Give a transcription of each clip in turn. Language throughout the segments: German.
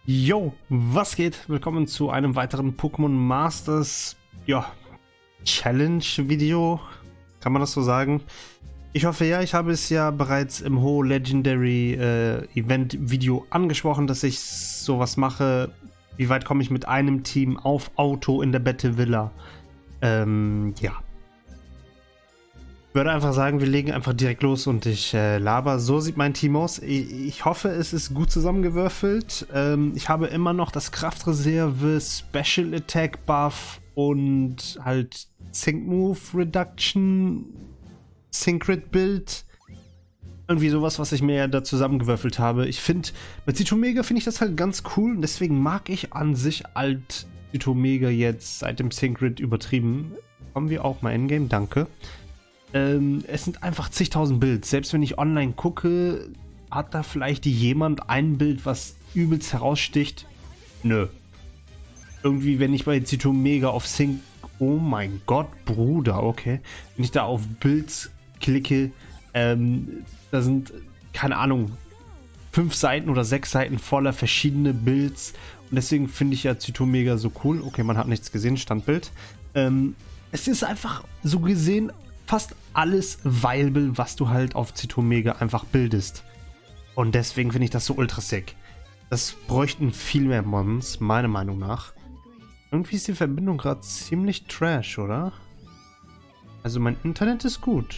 Yo, was geht? Willkommen zu einem weiteren Pokémon Masters, Challenge-Video. Kann man das so sagen? Ich hoffe ja, ich habe es ja bereits im Ho Legendary Event-Video angesprochen, dass ich sowas mache. Wie weit komme ich mit einem Team auf Auto in der Battle Villa? Ja. Ich würde einfach sagen, wir legen einfach direkt los und ich laber. So sieht mein Team aus. Ich hoffe, es ist gut zusammengewürfelt. Ich habe immer noch das Kraftreserve, Special Attack Buff und halt Sync Move Reduction, Syncret Build. Irgendwie sowas, was ich mir da zusammengewürfelt habe. Ich finde, mit Zitomega finde ich das halt ganz cool und deswegen mag ich an sich alt Zitomega jetzt seit dem Syncret übertrieben. Kommen wir auch mal in-game, danke. Es sind einfach zigtausend Builds. Selbst wenn ich online gucke, hat da vielleicht jemand ein Bild, was übelst heraussticht? Nö. Irgendwie, wenn ich bei Zitomega auf Sync... Oh mein Gott, Bruder, okay. Wenn ich da auf Builds klicke, da sind, keine Ahnung, 5 Seiten oder 6 Seiten voller verschiedene Builds. Und deswegen finde ich ja Zitomega so cool. Okay, man hat nichts gesehen, Standbild. Es ist einfach so gesehen fast alles viable, was du halt auf Zitomega einfach bildest. Und deswegen finde ich das so ultra sick. Das bräuchten viel mehr Mons, meiner Meinung nach. Irgendwie ist die Verbindung gerade ziemlich trash, oder? Also mein Internet ist gut.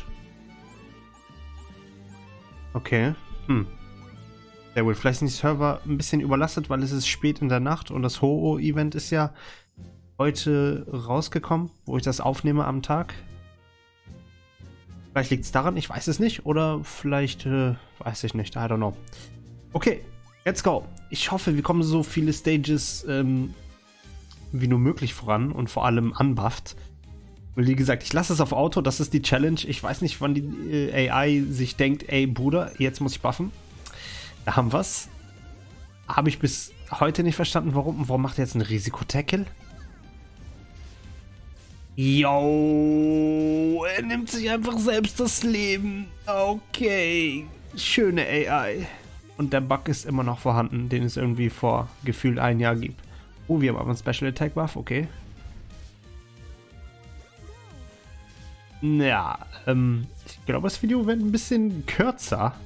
Okay. Sehr wohl. Vielleicht sind die Server ein bisschen überlastet, weil es ist spät in der Nacht und das Ho-Oh-Event ist ja heute rausgekommen, wo ich das aufnehme am Tag. Vielleicht liegt es daran, ich weiß es nicht. Oder vielleicht, weiß ich nicht, I don't know. Okay, let's go. Ich hoffe, wir kommen so viele Stages wie nur möglich voran und vor allem unbufft. Weil wie gesagt, ich lasse es auf Auto, das ist die Challenge. Ich weiß nicht, wann die AI sich denkt, ey Bruder, jetzt muss ich buffen. Da haben wir's. Habe ich bis heute nicht verstanden, warum. Warum macht er jetzt einen Risiko-Tackle? Yo, er nimmt sich einfach selbst das Leben. Okay, schöne AI. Und der Bug ist immer noch vorhanden, den es irgendwie vor gefühlt ein Jahr gibt. Oh, wir haben aber einen Special Attack Buff, okay. Ja, ich glaube, das Video wird ein bisschen kürzer.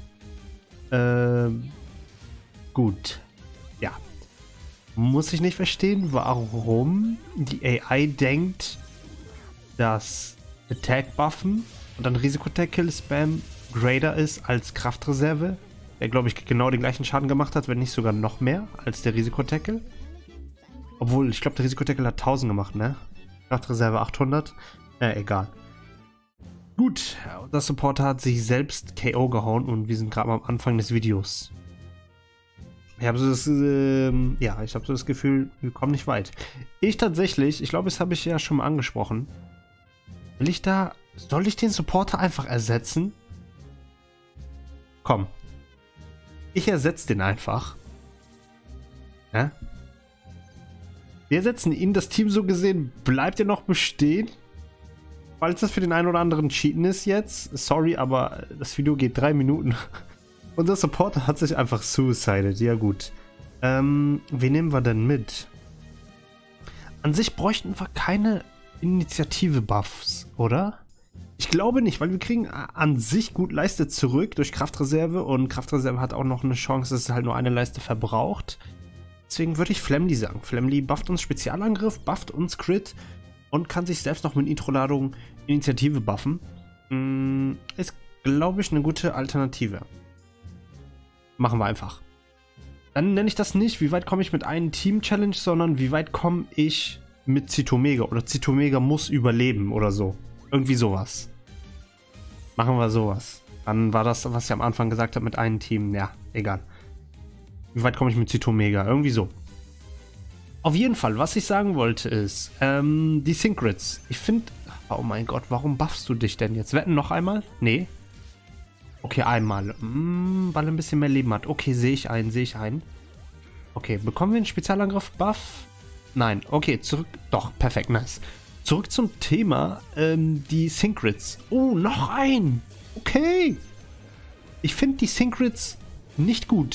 Gut. Ja. Muss ich nicht verstehen, warum die AI denkt, dass Attack Buffen und dann Risiko-Tackle Spam Grader ist als Kraftreserve, der glaube ich genau den gleichen Schaden gemacht hat, wenn nicht sogar noch mehr als der Risiko-Tackle. Obwohl, ich glaube der Risiko-Tackle hat 1000 gemacht, ne? Kraftreserve 800. Egal. Gut, der Supporter hat sich selbst KO gehauen und wir sind gerade mal am Anfang des Videos. Ich habe so das, ich habe so das Gefühl, wir kommen nicht weit. Ich tatsächlich, ich glaube, das habe ich ja schon mal angesprochen. Soll ich den Supporter einfach ersetzen? Komm. Ich ersetze den einfach. Ja? Wir ersetzen ihn, das Team so gesehen, bleibt ja noch bestehen. Falls das für den einen oder anderen Cheaten ist jetzt. Sorry, aber das Video geht 3 Minuten. Unser Supporter hat sich einfach suicided. Ja gut. Wen nehmen wir denn mit? An sich bräuchten wir keine Initiative-Buffs, oder? Ich glaube nicht, weil wir kriegen an sich gut Leiste zurück durch Kraftreserve und Kraftreserve hat auch noch eine Chance, dass es halt nur eine Leiste verbraucht. Deswegen würde ich Flamly sagen. Flamly bufft uns Spezialangriff, bufft uns Crit und kann sich selbst noch mit Nitro-Ladung Initiative buffen. Ist, glaube ich, eine gute Alternative. Machen wir einfach. Dann nenne ich das nicht, wie weit komme ich mit einem Team-Challenge, sondern wie weit komme ich mit Zitomega oder Zitomega muss überleben oder so. Irgendwie sowas. Machen wir sowas. Dann war das, was ich am Anfang gesagt habe mit einem Team. Ja, egal. Wie weit komme ich mit Zitomega? Irgendwie so. Auf jeden Fall, was ich sagen wollte ist, die Syncrets. Ich finde, oh mein Gott, warum buffst du dich denn jetzt? Wetten noch einmal? Nee. Okay, einmal. Weil er ein bisschen mehr Leben hat. Okay, sehe ich ein. Okay, bekommen wir einen Spezialangriff-Buff? Nein. Okay, zurück. Doch, perfekt, nice. Zurück zum Thema, die Syncrets. Oh, noch ein. Okay. Ich finde die Syncrets nicht gut.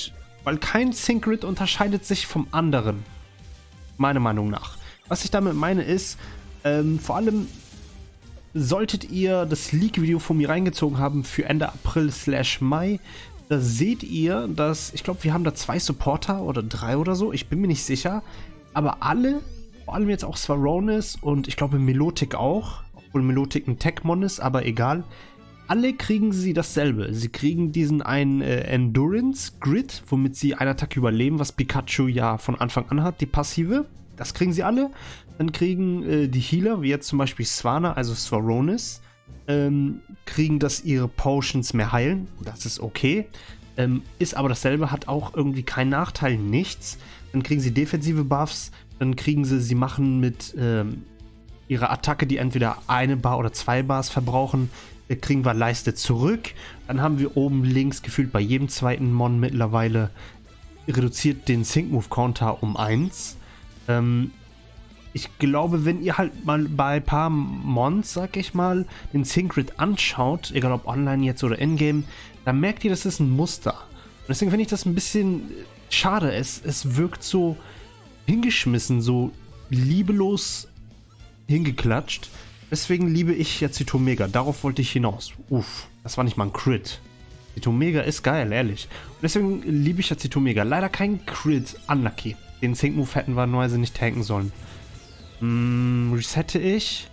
Weil kein Syncgrid unterscheidet sich vom anderen. Meiner Meinung nach. Was ich damit meine ist, vor allem solltet ihr das Leak-Video von mir reingezogen haben für Ende April/Mai, da seht ihr, dass, ich glaube, wir haben da 2 Supporter oder 3 oder so, ich bin mir nicht sicher, aber alle, vor allem jetzt auch Svaronis und ich glaube Milotic auch, obwohl Milotic ein Tech-Mon ist, aber egal, alle kriegen sie dasselbe. Sie kriegen diesen einen Endurance-Grid, womit sie eine Attacke überleben, was Pikachu ja von Anfang an hat, die Passive. Das kriegen sie alle. Dann kriegen die Healer, wie jetzt zum Beispiel Swanna, also Svaronis, kriegen, dass ihre Potions mehr heilen. Das ist okay. Ist aber dasselbe, hat auch irgendwie keinen Nachteil, nichts. Dann kriegen sie defensive Buffs. Dann kriegen sie machen mit ihrer Attacke, die entweder 1 Bar oder 2 Bars verbrauchen, kriegen wir Leiste zurück. Dann haben wir oben links gefühlt bei jedem zweiten Mon mittlerweile reduziert den Sync-Move-Counter um 1. Ich glaube, wenn ihr halt mal bei ein paar Mons, sag ich mal, den Syncgrid anschaut, egal ob online jetzt oder in-game, dann merkt ihr, das ist ein Muster. Und deswegen finde ich das ein bisschen schade. Es wirkt so hingeschmissen, so liebelos hingeklatscht. Deswegen liebe ich ja Zitomega. Darauf wollte ich hinaus. Uff, das war nicht mal ein Crit. Zitomega ist geil, ehrlich. Und deswegen liebe ich ja Zitomega. Leider kein Crit. Unlucky. Den Sync-Move hätten wir normalerweise nicht tanken sollen. Resette ich?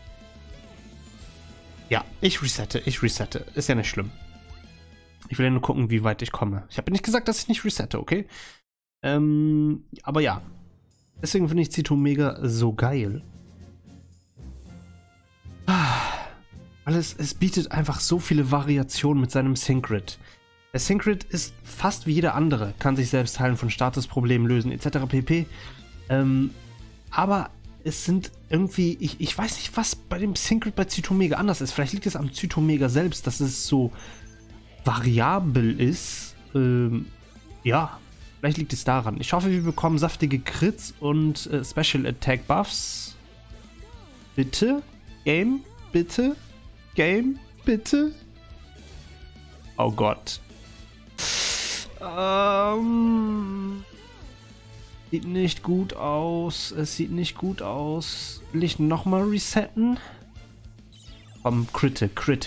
Ja, ich resette. Ist ja nicht schlimm. Ich will ja nur gucken, wie weit ich komme. Ich habe nicht gesagt, dass ich nicht resette, okay? Aber ja. Deswegen finde ich Zitomega so geil. Weil es bietet einfach so viele Variationen mit seinem Syncgrid. Der Syncgrid ist fast wie jeder andere, kann sich selbst heilen, von Statusproblemen lösen, etc. pp. Aber es sind irgendwie, ich weiß nicht, was bei dem Syncgrid bei Zitomega anders ist. Vielleicht liegt es am Zitomega selbst, dass es so variabel ist. Ja, vielleicht liegt es daran. Ich hoffe, wir bekommen saftige Crits und Special Attack Buffs. Bitte? Game? Bitte? Game? Bitte? Oh Gott. Sieht nicht gut aus. Es sieht nicht gut aus. Will ich nochmal resetten? Komm, Critte.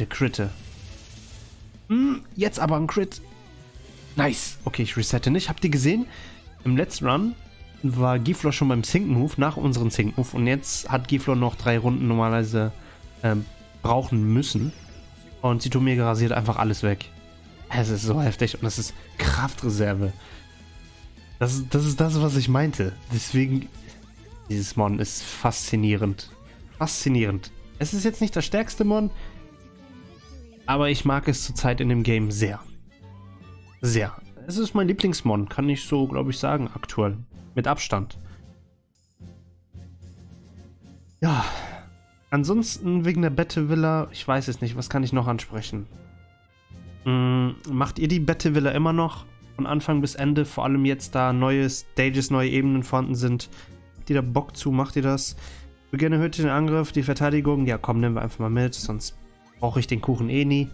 Jetzt aber ein Crit. Nice. Okay, ich resette nicht. Habt ihr gesehen? Im letzten Run war Giflor schon beim Sync-Move, nach unserem Sync-Move. Und jetzt hat Giflor noch 3 Runden normalerweise brauchen müssen. Und Zitomega rasiert einfach alles weg. Es ist so heftig und das ist Kraftreserve. Das ist das, was ich meinte. Deswegen, dieses Mon ist faszinierend. Faszinierend. Es ist jetzt nicht das stärkste Mon, aber ich mag es zurzeit in dem Game sehr. Sehr. Es ist mein Lieblingsmon, kann ich so, glaube ich, sagen, aktuell. Mit Abstand. Ja. Ansonsten wegen der Battle Villa, ich weiß es nicht, was kann ich noch ansprechen? Macht ihr die Battle Villa immer noch? Von Anfang bis Ende, vor allem jetzt da neue Stages, neue Ebenen vorhanden sind. Habt ihr da Bock zu? Macht ihr das? Beginne heute den Angriff, die Verteidigung. Ja, komm, nehmen wir einfach mal mit, sonst brauche ich den Kuchen eh nie.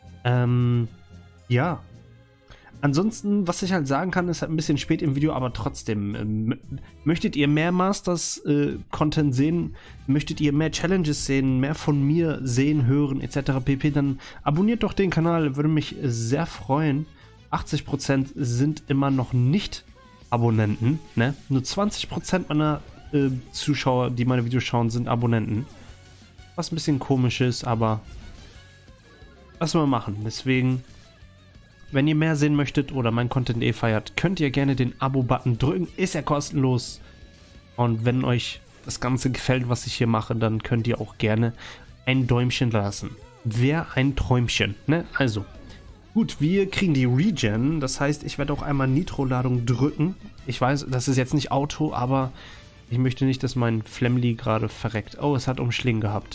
Ja. Ansonsten, was ich halt sagen kann, ist halt ein bisschen spät im Video, aber trotzdem. Möchtet ihr mehr Masters-Content sehen? Möchtet ihr mehr Challenges sehen? Mehr von mir sehen, hören, etc. pp? Dann abonniert doch den Kanal, würde mich sehr freuen. 80% sind immer noch nicht Abonnenten, ne? Nur 20% meiner Zuschauer, die meine Videos schauen, sind Abonnenten. Was ein bisschen komisch ist, aber was wir machen. Deswegen, wenn ihr mehr sehen möchtet oder mein Content feiert, könnt ihr gerne den Abo-Button drücken. Ist ja kostenlos. Und wenn euch das Ganze gefällt, was ich hier mache, dann könnt ihr auch gerne ein Däumchen lassen. Wäre ein Träumchen, ne? Also, gut, wir kriegen die Regen. Das heißt, ich werde auch einmal Nitro-Ladung drücken. Ich weiß, das ist jetzt nicht Auto, aber ich möchte nicht, dass mein Flemly gerade verreckt. Oh, es hat Umschlingen gehabt.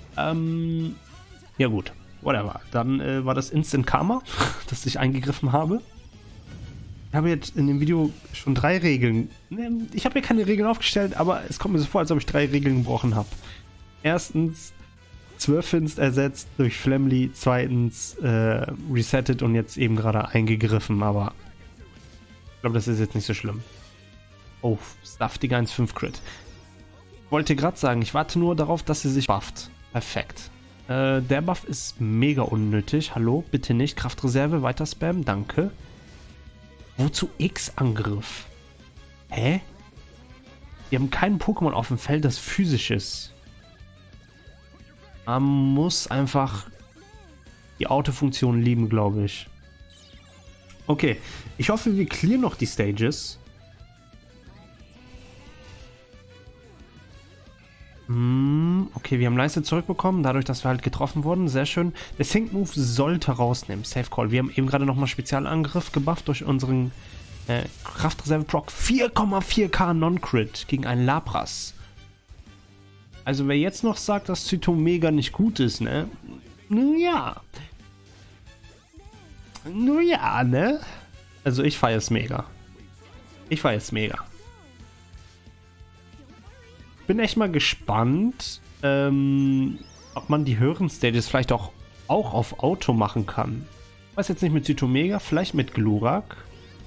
Ja gut. Whatever. Dann war das Instant Karma, dass ich eingegriffen habe. Ich habe jetzt in dem Video schon 3 Regeln. Ich habe mir keine Regeln aufgestellt, aber es kommt mir so vor, als ob ich 3 Regeln gebrochen habe. Erstens, 12 Finst ersetzt durch Flemly. Zweitens, resettet und jetzt eben gerade eingegriffen, aber glaube, das ist jetzt nicht so schlimm. Oh, saftiger 1,5 Crit. Wollte gerade sagen, ich warte nur darauf, dass sie sich bufft. Perfekt. Der Buff ist mega unnötig. Hallo, bitte nicht. Kraftreserve, weiter spammen, danke. Wozu X-Angriff? Hä? Wir haben keinen Pokémon auf dem Feld, das physisch ist. Man muss einfach die Autofunktion lieben, glaube ich. Okay, ich hoffe, wir clearen noch die Stages. Okay, wir haben Leiste zurückbekommen, dadurch, dass wir halt getroffen wurden. Sehr schön. Der Sync Move sollte rausnehmen. Safe Call. Wir haben eben gerade nochmal Spezialangriff gebufft durch unseren Kraftreserve-Proc. 4,4k Non-Crit gegen einen Lapras. Also wer jetzt noch sagt, dass Zytomega nicht gut ist, ne? Ja. Nur ja, ne? Also ich feiere es mega. Ich feiere es mega. Bin echt mal gespannt, ob man die höheren Stages vielleicht auch auf Auto machen kann. Ich weiß jetzt nicht mit Zytomega, vielleicht mit Glurak.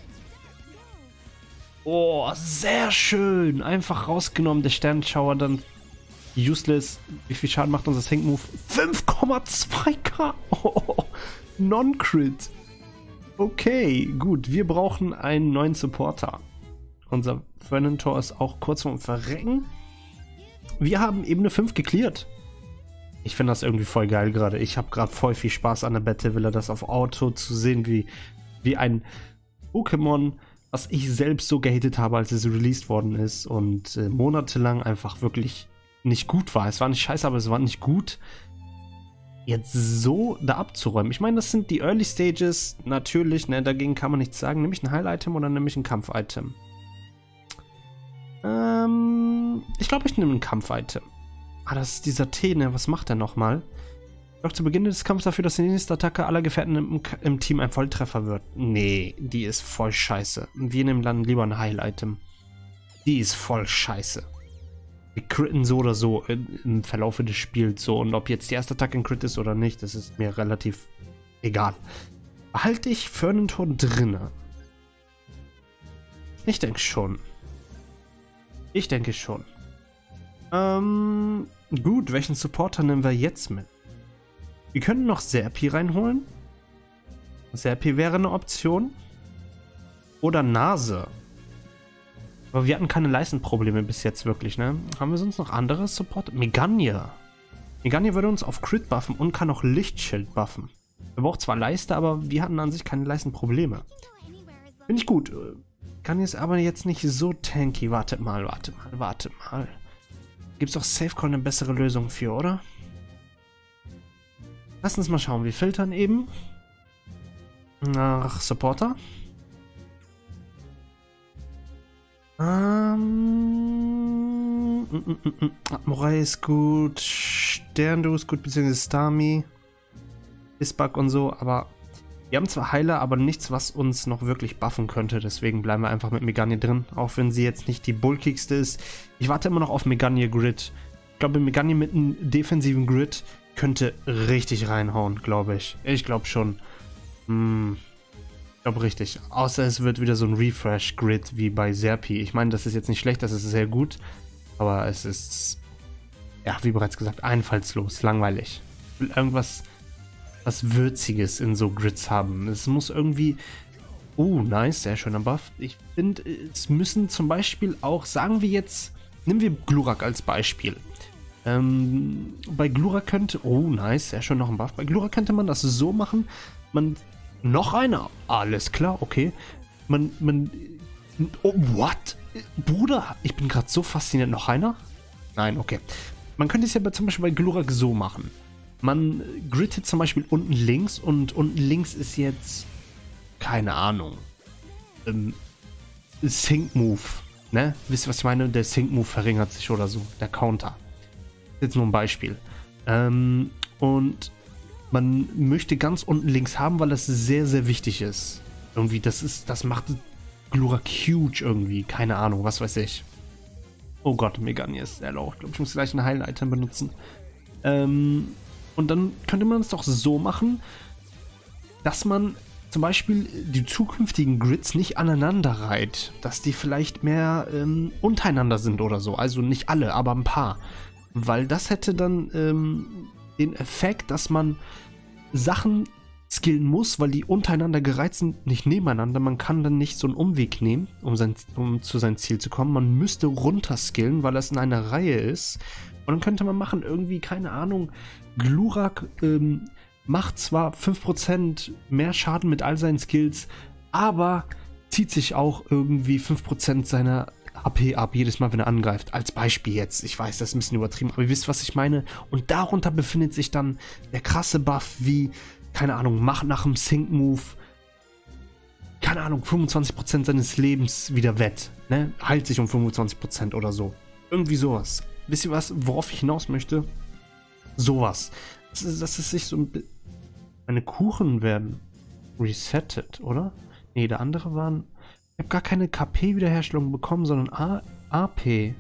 Oh, sehr schön. Einfach rausgenommen, der Sternschauer dann useless. Wie viel Schaden macht unser Sync Move? 5,2k. Oh, Non-Crit. Okay, gut. Wir brauchen einen neuen Supporter. Unser Fernantor ist auch kurz vorm Verrecken. Wir haben Ebene 5 gecleart. Ich finde das irgendwie voll geil gerade. Ich habe gerade voll viel Spaß an der Battle Villa, das auf Auto zu sehen, wie ein Pokémon, was ich selbst so gehatet habe, als es released worden ist und monatelang einfach wirklich nicht gut war. Es war nicht scheiße, aber es war nicht gut. Jetzt so da abzuräumen. Ich meine, das sind die Early Stages. Natürlich, ne, dagegen kann man nichts sagen. Nehme ich ein Heil-Item oder nehme ich ein Kampf-Item? Ich glaube, ich nehme ein Kampf-Item. Ah, das ist dieser Tee, ne? Was macht der nochmal? Doch zu Beginn des Kampfes dafür, dass die nächste Attacke aller Gefährten im Team ein Volltreffer wird. Nee, die ist voll scheiße. Wir nehmen dann lieber ein Heil-Item. Die ist voll scheiße. Wir critten so oder so im Verlauf des Spiels so. Und ob jetzt die erste Attacke ein Crit ist oder nicht, das ist mir relativ egal. Behalte ich Fernantor drinne? Ich denke schon. Ich denke schon. Gut, welchen Supporter nehmen wir jetzt mit? Wir können noch Serpi reinholen. Serpi wäre eine Option. Oder Nase. Aber wir hatten keine Leistenprobleme bis jetzt wirklich, ne? Haben wir sonst noch andere Supporter? Megania. Megania würde uns auf Crit buffen und kann auch Lichtschild buffen. Wir brauchen zwar Leiste, aber wir hatten an sich keine Leistenprobleme. Finde ich gut. Megania ist aber jetzt nicht so tanky. Wartet mal. Gibt es doch Safecall eine bessere Lösung für, oder? Lass uns mal schauen. Wir filtern eben nach Supporter. Morai ist gut. Sterndu ist gut, beziehungsweise Starmie. Isbak und so, aber wir haben zwar Heiler, aber nichts, was uns noch wirklich buffen könnte. Deswegen bleiben wir einfach mit Megania drin, auch wenn sie jetzt nicht die bulkigste ist. Ich warte immer noch auf Megania Grid. Ich glaube, Megania mit einem defensiven Grid könnte richtig reinhauen, glaube ich. Ich glaube schon. Ich glaube richtig. Außer es wird wieder so ein Refresh-Grid wie bei Serpi. Ich meine, das ist jetzt nicht schlecht, das ist sehr gut. Aber es ist, ja, wie bereits gesagt, einfallslos, langweilig. Ich will irgendwas was Würziges in so Grids haben. Es muss irgendwie... Oh, nice, sehr schöner Buff. Ich finde, es müssen zum Beispiel auch, sagen wir jetzt, nehmen wir Glurak als Beispiel. Bei Glurak könnte... Oh, nice, sehr schön, noch ein Buff. Bei Glurak könnte man das so machen, noch einer. Alles klar, okay. Oh, what? Bruder, ich bin gerade so fasziniert. Noch einer? Nein, okay. Man könnte es ja zum Beispiel bei Glurak so machen. Man grittet zum Beispiel unten links und unten links ist jetzt, keine Ahnung, Sync Move, ne? Wisst ihr, was ich meine? Der Sync Move verringert sich oder so, der Counter. Jetzt nur ein Beispiel. Und man möchte ganz unten links haben, weil das sehr, sehr wichtig ist. Irgendwie, das macht Glurak huge irgendwie, keine Ahnung, was weiß ich. Oh Gott, Megania ist sehr low. Ich glaube, ich muss gleich ein Heilen-Item benutzen. Und dann könnte man es doch so machen, dass man zum Beispiel die zukünftigen Grids nicht aneinander reiht. Dass die vielleicht mehr untereinander sind oder so. Also nicht alle, aber ein paar. Weil das hätte dann den Effekt, dass man Sachen skillen muss, weil die untereinander gereiht sind, nicht nebeneinander. Man kann dann nicht so einen Umweg nehmen, um zu seinem Ziel zu kommen. Man müsste runterskillen, weil das in einer Reihe ist. Und dann könnte man machen, irgendwie, keine Ahnung, Glurak macht zwar 5% mehr Schaden mit all seinen Skills, aber zieht sich auch irgendwie 5% seiner AP ab, jedes Mal, wenn er angreift. Als Beispiel jetzt. Ich weiß, das ist ein bisschen übertrieben, aber ihr wisst, was ich meine. Und darunter befindet sich dann der krasse Buff wie, keine Ahnung, macht nach dem Sync-Move, keine Ahnung, 25% seines Lebens wieder wett. Ne? Heilt sich um 25% oder so. Irgendwie sowas. Wisst ihr was, worauf ich hinaus möchte? Sowas. Das ist sich so ein bisschen... Meine Kuchen werden resettet, oder? Nee, der andere waren... Ich habe gar keine KP-Wiederherstellung bekommen, sondern AP.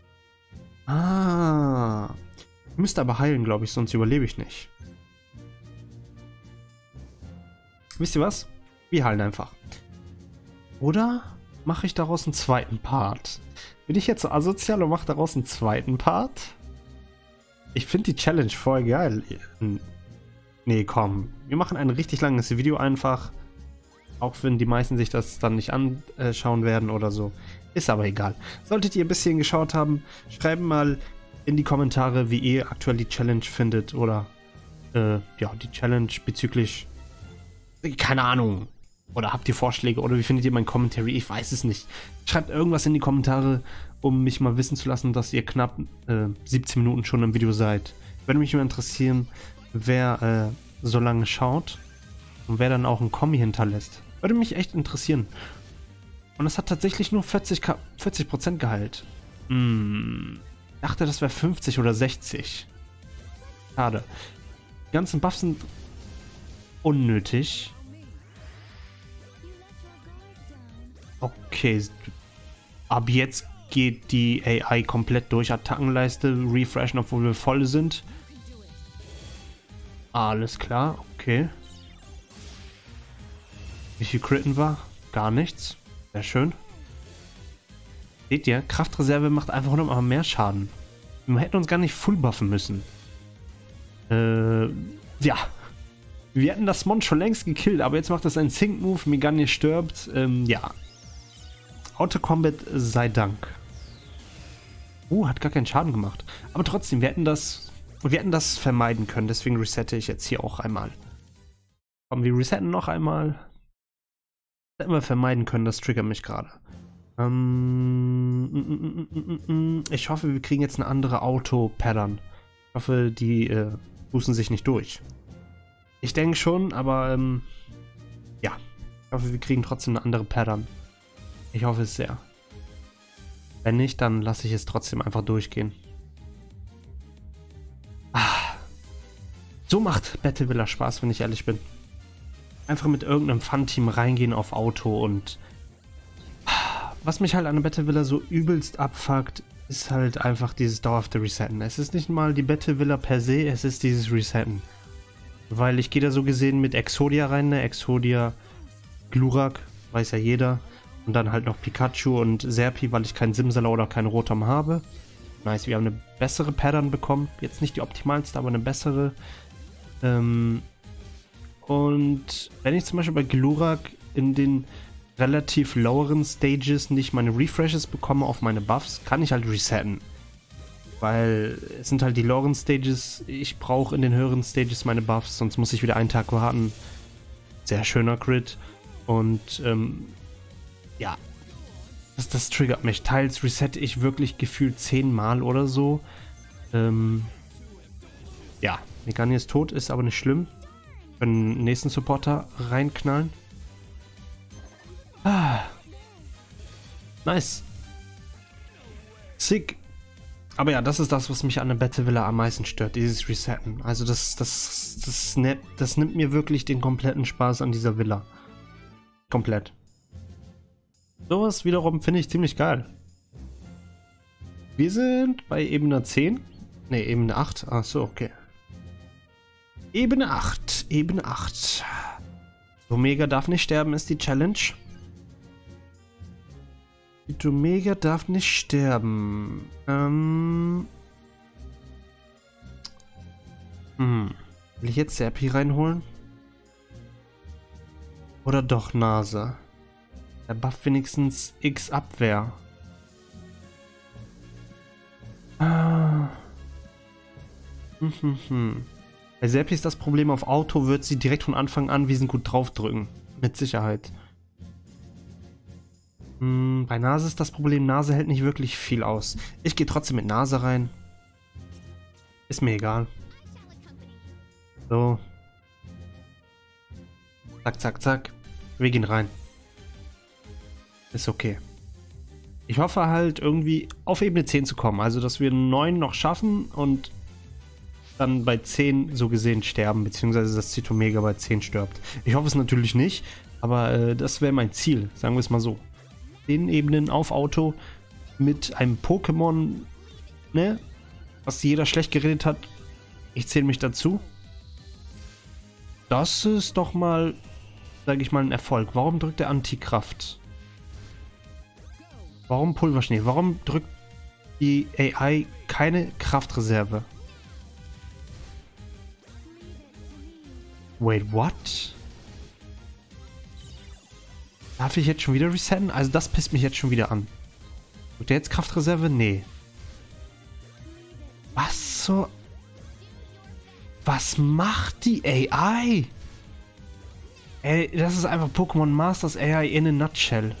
Ah. Ich müsste aber heilen, glaube ich, sonst überlebe ich nicht. Wisst ihr was? Wir heilen einfach. Oder mache ich daraus einen zweiten Part? Bin ich jetzt so asozial und mache daraus einen zweiten Part? Ich finde die Challenge voll geil. Nee, komm. Wir machen ein richtig langes Video einfach. Auch wenn die meisten sich das dann nicht anschauen werden oder so. Ist aber egal. Solltet ihr ein bisschen geschaut haben, schreibt mal in die Kommentare, wie ihr aktuell die Challenge findet. Oder, ja, die Challenge bezüglich... Keine Ahnung. Oder habt ihr Vorschläge? Oder wie findet ihr mein Commentary? Ich weiß es nicht. Schreibt irgendwas in die Kommentare, um mich mal wissen zu lassen, dass ihr knapp 17 Minuten schon im Video seid. Würde mich mal interessieren, wer so lange schaut und wer dann auch ein Kommi hinterlässt. Würde mich echt interessieren. Und es hat tatsächlich nur 40% geheilt. Ich dachte, das wäre 50 oder 60. Schade. Die ganzen Buffs sind unnötig. Okay. Ab jetzt geht die AI komplett durch. Attackenleiste refreshen, obwohl wir voll sind. Alles klar, okay. Wie viel Critten war? Gar nichts. Sehr schön. Seht ihr? Kraftreserve macht einfach 100 Mal mehr Schaden. Wir hätten uns gar nicht full buffen müssen. Ja. Wir hätten das Mon schon längst gekillt, aber jetzt macht das einen Sync-Move. Meganier stirbt. Ja. Auto-Combat sei Dank. Hat gar keinen Schaden gemacht. Aber trotzdem, wir hätten das vermeiden können. Deswegen resette ich jetzt hier auch einmal. Komm, wir resetten noch einmal. Hätten wir vermeiden können, das triggert mich gerade. Ich hoffe, wir kriegen jetzt eine andere Auto-Pattern. Ich hoffe, die boosten sich nicht durch. Ich denke schon, aber ja. Ich hoffe, wir kriegen trotzdem eine andere Pattern. Ich hoffe es sehr. Wenn nicht, dann lasse ich es trotzdem einfach durchgehen. So macht Battle Villa Spaß, wenn ich ehrlich bin. Einfach mit irgendeinem Fun-Team reingehen auf Auto und... Was mich halt an der Battle Villa so übelst abfuckt, ist halt einfach dieses dauerhafte Resetten. Es ist nicht mal die Battle Villa per se, es ist dieses Resetten. Weil ich gehe da so gesehen mit Exodia rein, ne? Exodia, Glurak, weiß ja jeder. Und dann halt noch Pikachu und Serpi, weil ich keinen Simsala oder keinen Rotom habe. Nice, wir haben eine bessere Pattern bekommen. Jetzt nicht die optimalste, aber eine bessere. Und wenn ich zum Beispiel bei Glurak in den relativ loweren Stages nicht meine Refreshes bekomme auf meine Buffs, kann ich halt resetten. Weil es sind halt die loweren Stages, ich brauche in den höheren Stages meine Buffs, sonst muss ich wieder einen Tag warten. Sehr schöner Crit. Und ja, das triggert mich. Teils resette ich wirklich gefühlt 10 Mal oder so. Ja, Meganier ist tot, ist aber nicht schlimm. Wir können den nächsten Supporter reinknallen. Nice. Sick. Aber ja, das ist das, was mich an der Battle Villa am meisten stört, dieses Resetten. Also das nimmt mir wirklich den kompletten Spaß an dieser Villa. Komplett. Sowas wiederum finde ich ziemlich geil. Wir sind bei Ebene 10. Ne, Ebene 8. Achso, okay. Ebene 8. Ebene 8. Omega darf nicht sterben, ist die Challenge. Die Omega darf nicht sterben. Will ich jetzt Serpi reinholen? Oder doch Nase? Der bufft wenigstens X Abwehr. Bei Serpi ist das Problem, auf Auto wird sie direkt von Anfang an Wiesen gut draufdrücken. Mit Sicherheit. Bei Nase ist das Problem, Nase hält nicht wirklich viel aus. Ich gehe trotzdem mit Nase rein. Ist mir egal. So. Zack, zack, zack. Wir gehen rein. Ist okay. Ich hoffe halt irgendwie auf Ebene 10 zu kommen. Also, dass wir 9 noch schaffen und dann bei 10 so gesehen sterben. Beziehungsweise, dass Zytomega bei 10 stirbt. Ich hoffe es natürlich nicht. Aber das wäre mein Ziel. Sagen wir es mal so. 10 Ebenen auf Auto mit einem Pokémon, ne? Was jeder schlecht geredet hat. Ich zähle mich dazu. Das ist doch mal, sage ich mal, ein Erfolg. Warum drückt der Antikraft? Warum Pulverschnee? Warum drückt die AI keine Kraftreserve? Wait, what? Darf ich jetzt schon wieder resetten? Also das pisst mich jetzt schon wieder an. Drückt der jetzt Kraftreserve? Nee. Was so... Was macht die AI? Ey, das ist einfach Pokémon Masters AI in a nutshell.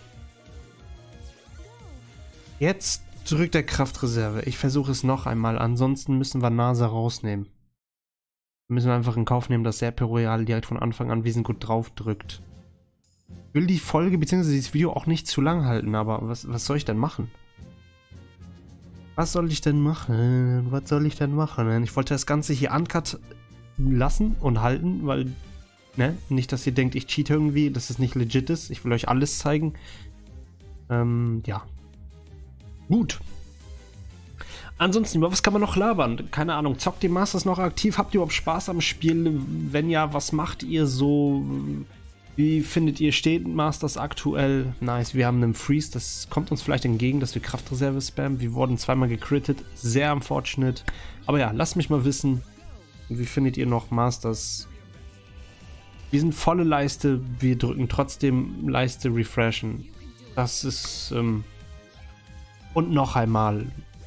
Jetzt drückt der Kraftreserve. Ich versuche es noch einmal. Ansonsten müssen wir Nase rausnehmen. Müssen wir einfach in Kauf nehmen, dass Serpent Royal direkt von Anfang an Wiesen gut drauf drückt. Ich will die Folge bzw. dieses Video auch nicht zu lang halten, aber was soll ich denn machen? Was soll ich denn machen? Was soll ich denn machen? Ich wollte das Ganze hier uncut lassen und halten, weil, ne, nicht, dass ihr denkt, ich cheat irgendwie, dass es nicht legit ist. Ich will euch alles zeigen. Ja. Gut. Ansonsten, über was kann man noch labern? Keine Ahnung, zockt ihr Masters noch aktiv? Habt ihr überhaupt Spaß am Spiel? Wenn ja, was macht ihr so? Wie findet ihr, steht Masters aktuell? Nice, wir haben einen Freeze, das kommt uns vielleicht entgegen, dass wir Kraftreserve spammen. Wir wurden zweimal gecrittet, sehr unfortunate. Aber ja, lasst mich mal wissen, wie findet ihr noch Masters? Wir sind volle Leiste, wir drücken trotzdem Leiste refreshen. Das ist, und noch einmal.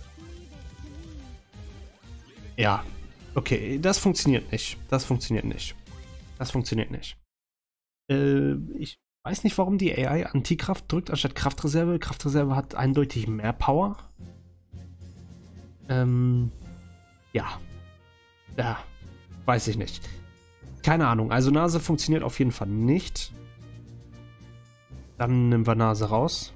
Ja, okay, das funktioniert nicht. Das funktioniert nicht. Das funktioniert nicht. Ich weiß nicht, warum die AI Antikraft drückt anstatt Kraftreserve. Kraftreserve hat eindeutig mehr Power. Ja. Ja, weiß ich nicht. Keine Ahnung. Also Nase funktioniert auf jeden Fall nicht. Dann nehmen wir Nase raus.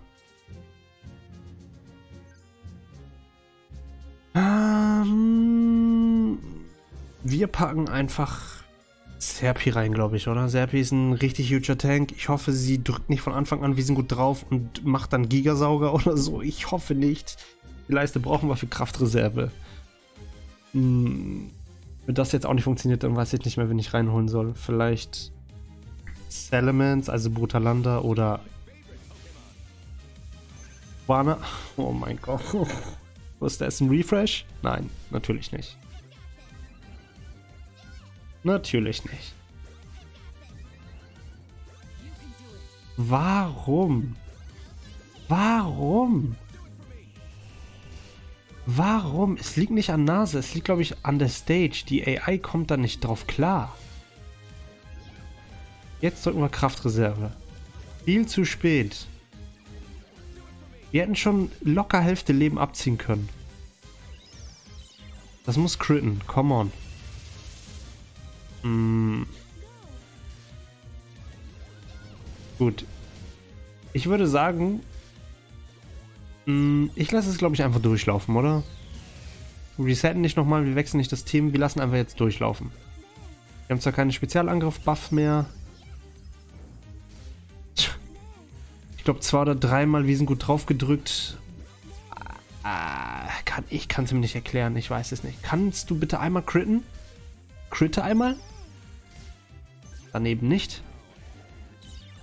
Wir packen einfach Serpi rein, glaube ich, oder? Serpi ist ein richtig huger Tank. Ich hoffe, sie drückt nicht von Anfang an, wir sind gut drauf und macht dann Gigasauger oder so. Ich hoffe nicht. Die Leiste brauchen wir für Kraftreserve. Wenn das jetzt auch nicht funktioniert, dann weiß ich nicht mehr, wen ich reinholen soll. Vielleicht Salamence, also Brutalanda oder Wana. Oh mein Gott. Was ist das? Ein Refresh? Nein, natürlich nicht. Natürlich nicht. Warum? Warum? Warum? Es liegt nicht an Nase, es liegt, glaube ich, an der Stage. Die AI kommt da nicht drauf klar. Jetzt drücken wir Kraftreserve. Viel zu spät. Wir hätten schon locker Hälfte Leben abziehen können. Das muss critten, come on. Gut. Ich würde sagen, ich lasse es, glaube ich, einfach durchlaufen, oder? Wir resetten nicht nochmal, wir wechseln nicht das Team, wir lassen einfach jetzt durchlaufen. Wir haben zwar keinen Spezialangriff-Buff mehr. Ich glaube, 2 oder 3 Mal wir sind gut drauf gedrückt. Ich kann es mir nicht erklären, ich weiß es nicht. Kannst du bitte einmal critten? Critte einmal? Daneben nicht.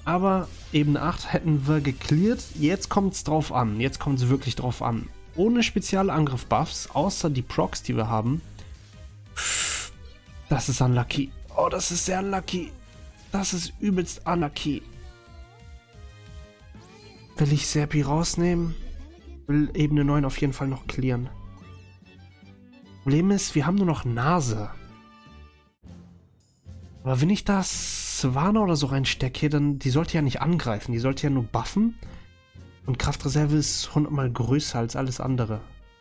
Aber Ebene 8 hätten wir gecleart. Jetzt kommt es drauf an. Jetzt kommt es wirklich drauf an. Ohne Spezialangriff-Buffs, außer die Procs, die wir haben. Das ist unlucky. Oh, das ist sehr unlucky. Das ist übelst unlucky. Will ich Serpi rausnehmen? Will Ebene 9 auf jeden Fall noch clearen. Problem ist, wir haben nur noch Nase. Aber wenn ich da Swanna oder so reinstecke, dann die sollte ja nicht angreifen. Die sollte ja nur buffen. Und Kraftreserve ist 100-mal größer als alles andere.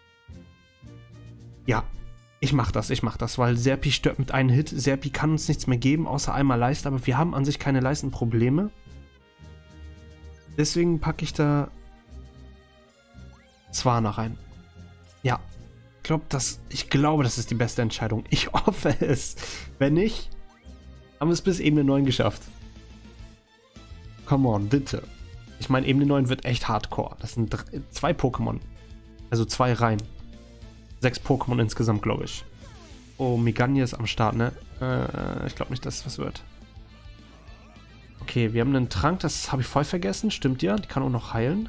Ja, ich mach das, weil Serpi stirbt mit einem Hit. Serpi kann uns nichts mehr geben, außer einmal Leiste, aber wir haben an sich keine Leistenprobleme. Deswegen packe ich da Swanna rein. Ja, ich glaube, das ist die beste Entscheidung. Ich hoffe es. Wenn nicht, haben wir es bis Ebene 9 geschafft. Come on, bitte. Ich meine, Ebene 9 wird echt hardcore. Das sind 2 Pokémon. Also 2 Reihen. 6 Pokémon insgesamt, glaube ich. Oh, Miganya ist am Start, ne? Ich glaube nicht, dass es was wird. Okay, wir haben einen Trank, das habe ich voll vergessen. Stimmt ja, die kann auch noch heilen.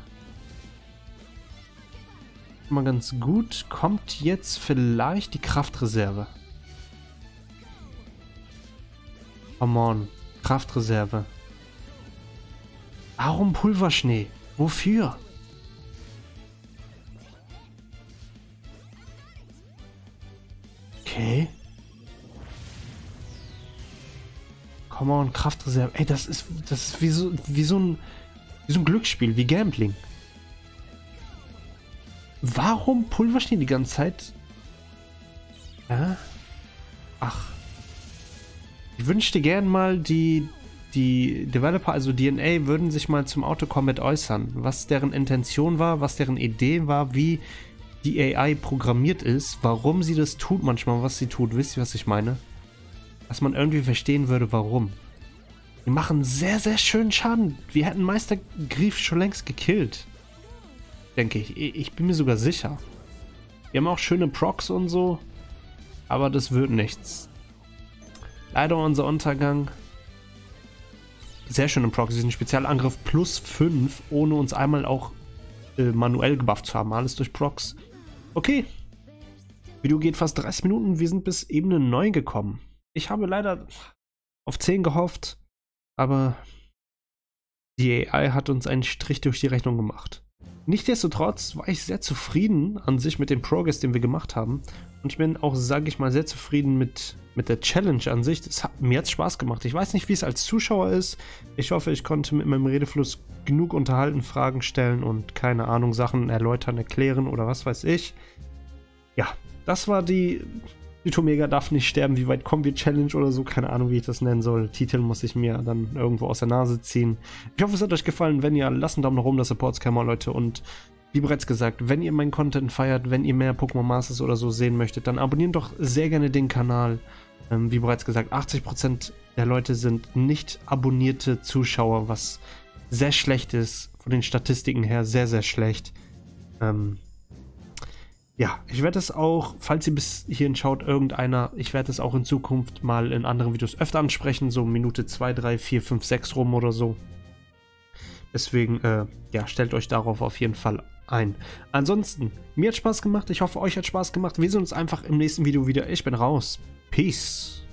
Mal ganz gut. Kommt jetzt vielleicht die Kraftreserve. Come on, Kraftreserve. Warum Pulverschnee? Wofür? Okay. Come on, Kraftreserve. Ey, das ist wie so ein Glücksspiel, wie Gambling. Warum Pulverschnee die ganze Zeit? Ja? Ach. Ich wünschte gern mal, die Developer, also DNA, würden sich mal zum Auto-Combat äußern. Was deren Intention war, was deren Idee war, wie die AI programmiert ist, warum sie das tut manchmal, was sie tut. Wisst ihr, was ich meine? Dass man irgendwie verstehen würde, warum. Die machen sehr, sehr schönen Schaden. Wir hätten Meister Grief schon längst gekillt. Denke ich. Ich bin mir sogar sicher. Wir haben auch schöne Procs und so. Aber das wird nichts. Leider unser Untergang. Sehr schöne Procs. Diesen Spezialangriff plus 5, ohne uns einmal auch manuell gebufft zu haben. Alles durch Procs. Okay. Video geht fast 30 Minuten. Wir sind bis Ebene 9 gekommen. Ich habe leider auf 10 gehofft. Aber die AI hat uns einen Strich durch die Rechnung gemacht. Nichtsdestotrotz war ich sehr zufrieden an sich mit dem Progress, den wir gemacht haben. Und ich bin auch, sage ich mal, sehr zufrieden mit der Challenge an sich. Mir hat es Spaß gemacht. Ich weiß nicht, wie es als Zuschauer ist. Ich hoffe, ich konnte mit meinem Redefluss genug unterhalten, Fragen stellen und keine Ahnung, Sachen erläutern, erklären oder was weiß ich. Ja, das war die Tomega darf nicht sterben, wie weit kommen wir Challenge oder so, keine Ahnung, wie ich das nennen soll. Titel muss ich mir dann irgendwo aus der Nase ziehen. Ich hoffe, es hat euch gefallen. Wenn ja, lasst einen Daumen nach oben, das support's kann mal, Leute. Und wie bereits gesagt, wenn ihr meinen Content feiert, wenn ihr mehr Pokémon Masters oder so sehen möchtet, dann abonniert doch sehr gerne den Kanal. Wie bereits gesagt, 80% der Leute sind nicht abonnierte Zuschauer, was sehr schlecht ist. Von den Statistiken her sehr, sehr schlecht. Ja, ich werde es auch, falls ihr bis hierhin schaut, ich werde es auch in Zukunft mal in anderen Videos öfter ansprechen, so Minute 2, 3, 4, 5, 6 rum oder so. Deswegen, ja, stellt euch darauf auf jeden Fall ein. Ansonsten, mir hat Spaß gemacht, ich hoffe, euch hat Spaß gemacht. Wir sehen uns einfach im nächsten Video wieder. Ich bin raus. Peace.